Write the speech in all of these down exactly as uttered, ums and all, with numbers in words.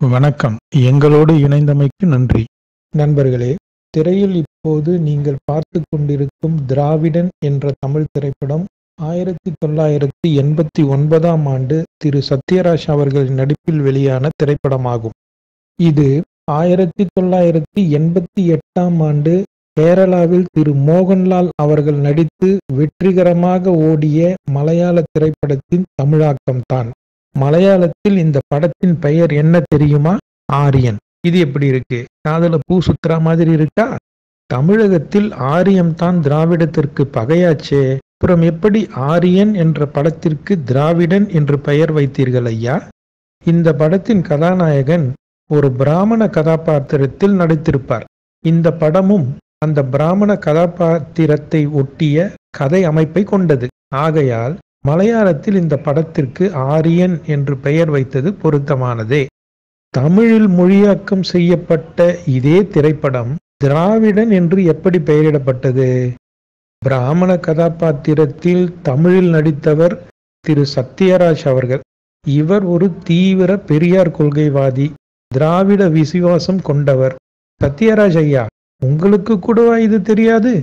வணக்கம். எங்களோடு இணைந்தமைக்கு நன்றி. நண்பர்களே, திரையில் இப்போது நீங்கள் பார்த்து கொண்டிருக்கும் திராவிடன் என்ற தமிழ் திரைப்படம் ஆயிரத்தி தொள்ளாயிரத்தி எண்பத்தி ஒன்பதாம் ஆண்டு திரு சத்யராஜ் அவர்களின் நடிப்பில் வெளியான திரைப்படமாகும். இது ஆயிரத்தி தொள்ளாயிரத்தி எண்பத்தி எட்டாம் ஆண்டு கேரளாவில் திரு மோகன்லால் அவர்கள் நடித்து வெற்றிகரமாக ஓடிய மலையாள திரைப்படத்தின் தமிழாக்கம்தான். மலையாளத்தில் இந்த படத்தின் பெயர் என்ன தெரியுமா? ஆரியன். இது எப்படி இருக்கு? காதல பூ சுத்துறா மாதிரி இருக்கா? தமிழகத்தில் ஆரியம் தான் திராவிடத்திற்கு பகையாச்சே. அப்புறம் எப்படி ஆரியன் என்ற படத்திற்கு திராவிடன் என்று பெயர் வைத்தீர்கள் ஐயா? இந்த படத்தின் கதாநாயகன் ஒரு பிராமண கதாபாத்திரத்தில் நடித்திருப்பார். இந்த படமும் அந்த பிராமண கதாபாத்திரத்தை ஒட்டிய கதை அமைப்பை கொண்டது. ஆகையால் மலையாளத்தில் இந்த படத்திற்கு ஆரியன் என்று பெயர் வைத்தது பொருத்தமானதே. தமிழில் மொழியாக்கம் செய்யப்பட்ட இதே திரைப்படம் திராவிடன் என்று எப்படி பெயரிடப்பட்டது? பிராமண கதாபாத்திரத்தில் தமிழில் நடித்தவர் திரு சத்யராஜ் அவர்கள். இவர் ஒரு தீவிர பெரியார் கொள்கைவாதி, திராவிட விசுவாசம் கொண்டவர். சத்யராஜ் ஐயா, உங்களுக்கு கூடவா இது தெரியாது?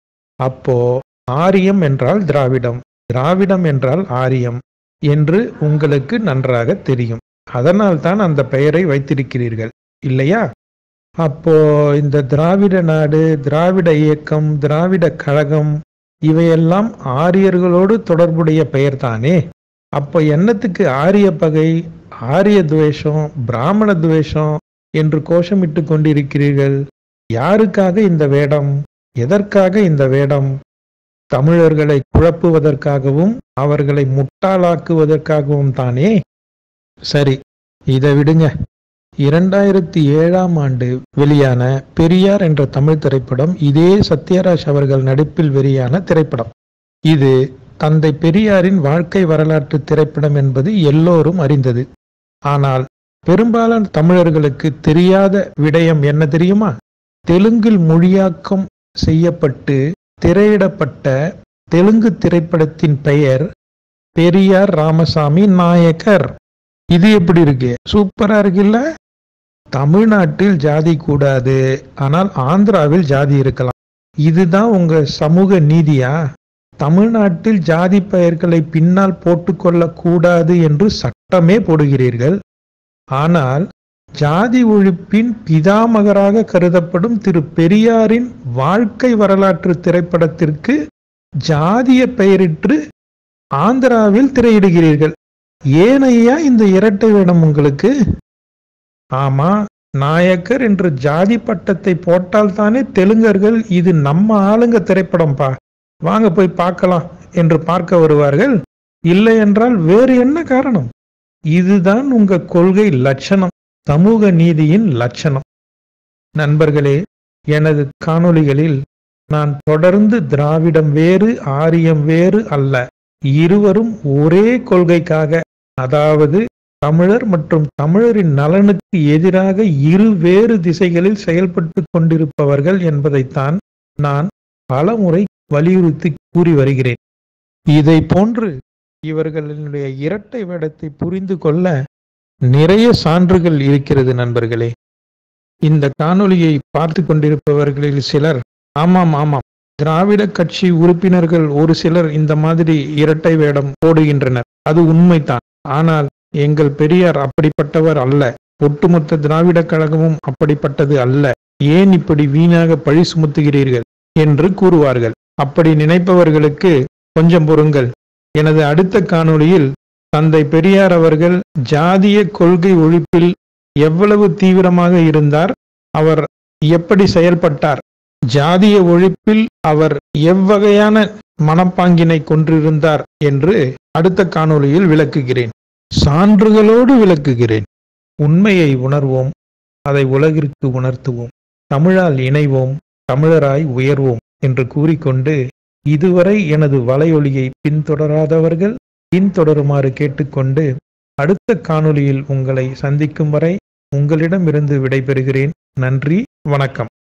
அப்போ ஆரியம் என்றால் திராவிடம், திராவிடம் என்றால் ஆரியம் என்று உங்களுக்கு நன்றாக தெரியும். அதனால் தான் அந்த பெயரை வைத்திருக்கிறீர்கள் இல்லையா? அப்போ இந்த திராவிட நாடு, திராவிட இயக்கம், திராவிட கழகம் இவையெல்லாம் ஆரியர்களோடு தொடர்புடைய பெயர் தானே. அப்போ என்னத்துக்கு ஆரிய பகை, ஆரிய துவேஷம், பிராமண துவேஷம் என்று கோஷமிட்டு கொண்டிருக்கிறீர்கள்? யாருக்காக இந்த வேடம்? எதற்காக இந்த வேடம்? தமிழர்களை குழப்புவதற்காகவும் அவர்களை முட்டாளாக்குவதற்காகவும் தானே. சரி, இதை விடுங்க. இரண்டாயிரத்தி ஏழாம் ஆண்டு வெளியான பெரியார் என்ற தமிழ் திரைப்படம் இதே சத்யராஜ் அவர்கள் நடிப்பில் வெளியான திரைப்படம். இது தந்தை பெரியாரின் வாழ்க்கை வரலாற்று திரைப்படம் என்பது எல்லோரும் அறிந்தது. ஆனால் பெரும்பாலான தமிழர்களுக்கு தெரியாத விடயம் என்ன தெரியுமா? தெலுங்கில் மொழியாக்கம் செய்யப்பட்டு திரையிடப்பட்ட தெலுங்கு திரைப்படத்தின் பெயர் பெரியார் ராமசாமி நாயக்கர். இது எப்படி இருக்கு? சூப்பரா இருக்குல்ல? தமிழ்நாட்டில் ஜாதி கூடாது, ஆனால் ஆந்திராவில் ஜாதி இருக்கலாம். இதுதான் உங்க சமூக நீதியா? தமிழ்நாட்டில் ஜாதி பெயர்களை பின்னால் போட்டுக்கொள்ள கூடாது என்று சட்டமே போடுகிறீர்கள். ஆனால் ஜாதி ஒழிப்பின் பிதாமகராக கருதப்படும் திரு பெரியாரின் வாழ்க்கை வரலாற்று திரைப்படத்திற்கு ஜாதிய பெயரிட்டு ஆந்திராவில் திரையிடுகிறீர்கள். ஏன் ஐயா இந்த இரட்டை வேடம் உங்களுக்கு? ஆமா, நாயக்கர் என்று ஜாதி பட்டத்தை போட்டால் தானே தெலுங்கர்கள் இது நம்ம ஆளுங்க திரைப்படம்பா, வாங்க போய் பார்க்கலாம் என்று பார்க்க வருவார்கள். இல்லை என்றால் வேறு என்ன காரணம்? இதுதான் உங்க கொள்கை லட்சணம், சமூக நீதியின் லட்சணம். நண்பர்களே, எனது காணொளிகளில் நான் தொடர்ந்து திராவிடம் வேறு ஆரியம் வேறு அல்ல, இருவரும் ஒரே கொள்கைக்காக, அதாவது தமிழர் மற்றும் தமிழரின் நலனுக்கு எதிராக இரு வேறு திசைகளில் செயல்பட்டு கொண்டிருப்பவர்கள் என்பதைத்தான் நான் பலமுறை வலியுறுத்தி கூறி வருகிறேன். இதை போன்று இவர்களுடைய இரட்டை வேடத்தை புரிந்து கொள்ள நிறைய சான்றுகள் இருக்கிறது நண்பர்களே. இந்த காணொளியை பார்த்து கொண்டிருப்பவர்களில் சிலர் ஆமாம் ஆமாம் திராவிட கட்சி உறுப்பினர்கள் ஒரு சிலர் இந்த மாதிரி இரட்டை வேடம் போடுகின்றனர், அது உண்மைதான். ஆனால் எங்கள் பெரியார் அப்படிப்பட்டவர் அல்ல, ஒட்டுமொத்த திராவிட கழகமும் அப்படிப்பட்டது அல்ல, ஏன் இப்படி வீணாக பழி சுமத்துகிறீர்கள் என்று கூறுவார்கள். அப்படி நினைப்பவர்களுக்கு கொஞ்சம் பொறுங்கள். எனது அடுத்த காணொளியில் தந்தை பெரியார் அவர்கள் ஜாதிய கொள்கை ஒழிப்பில் எவ்வளவு தீவிரமாக இருந்தார், அவர் எப்படி செயல்பட்டார், ஜாதிய ஒழிப்பில் அவர் எவ்வகையான மனப்பாங்கினை கொண்டிருந்தார் என்று அடுத்த காணொளியில் விளக்குகிறேன். சான்றுகளோடு விளக்குகிறேன். உண்மையை உணர்வோம், அதை உலகிற்கு உணர்த்துவோம், தமிழால் இணைவோம், தமிழராய் உயர்வோம் என்று கூறிக்கொண்டு இதுவரை எனது வலையொலியை பின்தொடராதவர்கள் பின்தொடருமாறு கேட்டுக்கொண்டு அடுத்த காணொளியில் உங்களை சந்திக்கும் வரை உங்களிடமிருந்து விடைபெறுகிறேன். நன்றி, வணக்கம்.